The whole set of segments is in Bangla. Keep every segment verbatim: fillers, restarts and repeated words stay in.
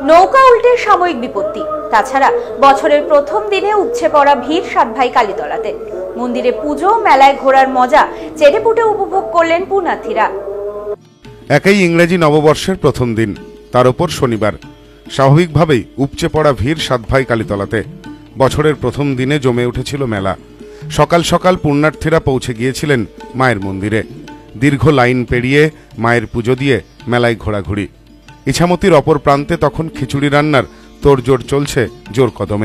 নৌকা উল্টে সাময়িক বিপত্তি, তাছাড়া বছরের প্রথম দিনে উপচে পড়া ভিড় সাতভাই কালীতলাতে। মন্দিরে পুজো, মেলায় ঘোরার মজা চেটেপুটে উপভোগ করলেন পুণ্যার্থীরা। একই ইংরেজি নববর্ষের প্রথম দিন, তার উপর শনিবার। স্বাভাবিকভাবেই উপচে পড়া ভিড় সাতভাই কালীতলাতে। বছরের প্রথম দিনে জমে উঠেছিল মেলা। সকাল সকাল পুণ্যার্থীরা পৌঁছে গিয়েছিলেন মায়ের মন্দিরে। দীর্ঘ লাইন পেরিয়ে মায়ের পুজো দিয়ে মেলায় ঘোরাঘুরি। ইছামতির অপর প্রান্তে তখন খিচুড়ি রান্নার তোড়জোড় চলছে জোর কদমে।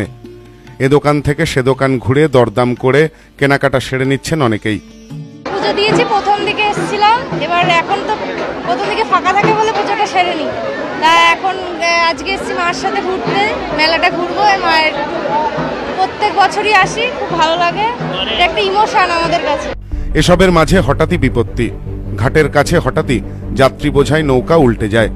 এ দোকান থেকে সে দোকান ঘুরে দরদাম করে কেনাকাটা সেরে নিচ্ছেন অনেকেই। পুজো দিয়েছি, প্রথম দিকে এসেছিলাম, এবার এখন তো প্রথম দিকে ফাঁকা থাকে বলে পুজোটা সেরে নি। তা এখন আজকে এসেছি মার সাথে ঘুরতে, মেলাটা ঘুরবো। মায়ের প্রত্যেক বছরই আসি, খুব ভালো লাগে, এটা একটা ইমোশন আমাদের কাছে। এসবের মাঝে হঠাৎই বিপত্তি। ঘাটের কাছে হঠাৎই যাত্রী বোঝাই নৌকা উল্টে যায়।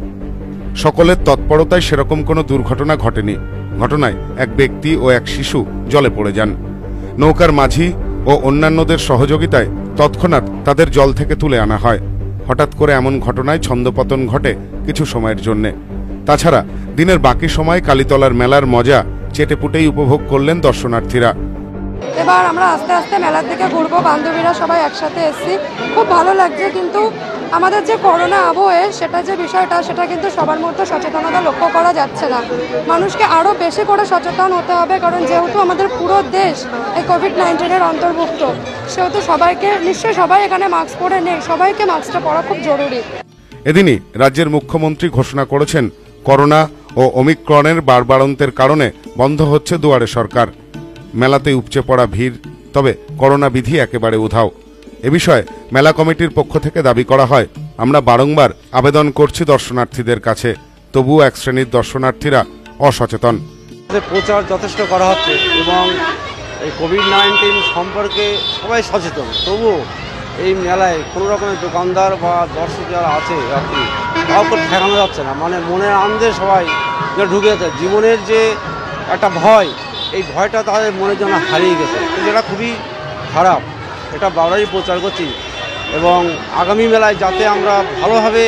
সকলের তৎপরতায় সেরকম কোনো দুর্ঘটনা ঘটেনি। ঘটনায় এক ব্যক্তি ও এক শিশু জলে পড়ে যান। নৌকার মাঝি ও অন্যান্যদের সহযোগিতায় তৎক্ষণাৎ তাদের জল থেকে তুলে আনা হয়। হঠাৎ করে এমন ঘটনায় ছন্দপতন ঘটে কিছু সময়ের জন্যে। তাছাড়া দিনের বাকি সময় কালীতলার মেলার মজা চেটেপুটেই উপভোগ করলেন দর্শনার্থীরা। এবার আমরা আস্তে আস্তে মেলার দিকে ঘুরবো, বান্ধবীরা সবাই একসাথে এসেছি, খুব ভালো লাগছে। কিন্তু আমাদের যে করোনা আবহে সেটা যে বিষয়টা, সেটা কিন্তু সবার মধ্যে সচেতনতা লক্ষ্য করা যাচ্ছে না। মানুষকে আরও বেশি করে সচেতন হতে হবে, কারণ যেহেতু আমাদের পুরো দেশ এই কোভিড নাইন্টিনের অন্তর্ভুক্ত, সেহেতু সবাইকে, নিশ্চয়ই সবাই এখানে মাস্ক পরে নেই, সবাইকে মাস্কটা পরা খুব জরুরি। এদিনই রাজ্যের মুখ্যমন্ত্রী ঘোষণা করেছেন, করোনা ও ওমিক্রনের বাড়বাড়ন্তের কারণে বন্ধ হচ্ছে দুয়ারে সরকার। মেলাতে উপচে পড়া ভিড়, তবে করোনা বিধি একেবারে উধাও। এ বিষয়ে মেলা কমিটির পক্ষ থেকে দাবি করা হয়, আমরা বারংবার আবেদন করছি দর্শনার্থীদের কাছে, তবুও এক শ্রেণীর দর্শনার্থীরা অসচেতন। প্রচার যথেষ্ট করা হচ্ছে এবং এই কোভিড নাইন্টিন সম্পর্কে সবাই সচেতন, তবুও এই মেলায় কোনো রকমের দোকানদার বা দর্শক যারা আছে যাত্রী, কাউকে ঠেকানো যাচ্ছে না। মানে মনের আনন্দে সবাই ঢুকে যাচ্ছে। জীবনের যে একটা ভয়, এই ভয়টা তাদের মনের জন্য হারিয়ে গেছে, যেটা খুবই খারাপ। এটা বারবারই প্রচার করছি এবং আগামী মেলায় যাতে আমরা ভালোভাবে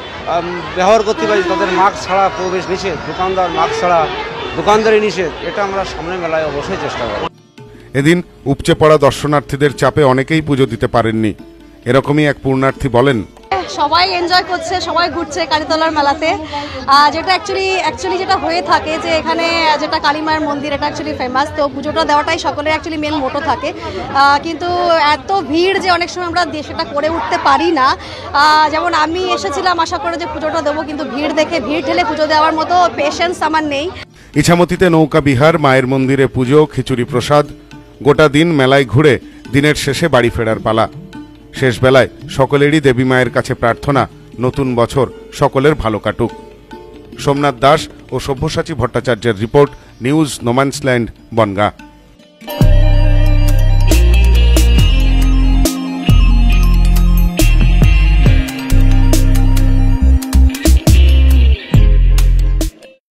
ব্যবহার করতে পারি, তাদের মাস্ক ছাড়া প্রবেশ নিষেধ, দোকানদার মাস্ক ছাড়া দোকানদারি নিষেধ, এটা আমরা সামনে মেলায় অবশ্যই চেষ্টা করব। এদিন উপচে পড়া দর্শনার্থীদের চাপে অনেকেই পুজো দিতে পারেননি। এরকমই এক পুণ্যার্থী বলেন, সবাই এনজয় করছে, সবাই ঘুরছে কালীতলার মেলাতে, যেটা অ্যাকচুয়ালি অ্যাকচুয়ালি যেটা হয়ে থাকে যে এখানে যেটা কালী মায়ের মন্দির, এটা অ্যাকচুয়ালি ফেমাস, তো পুজোটা দেওয়াটাই সকলের অ্যাকচুয়ালি মেন মোটো থাকে। কিন্তু এত ভিড় যে অনেক সময় আমরা সেটা করে উঠতে পারি না। যেমন আমি এসেছিলাম আশা করে যে পুজোটা দেবো, কিন্তু ভিড় দেখে ভিড় ঠেলে পুজো দেওয়ার মতো পেশেন্স আমার নেই। ইছামতিতে নৌকা বিহার, মায়ের মন্দিরে পুজো, খিচুড়ি প্রসাদ, গোটা দিন মেলায় ঘুরে দিনের শেষে বাড়ি ফেরার পালা। শেষ বেলায় সকলেরই দেবী মায়ের কাছে প্রার্থনা, নতুন বছর সকলের ভালো কাটুক। সোমনাথ দাস ও সব্যসাচী ভট্টাচার্যের রিপোর্ট, নিউজ নোম্যান্সল্যান্ড, বনগাঁ।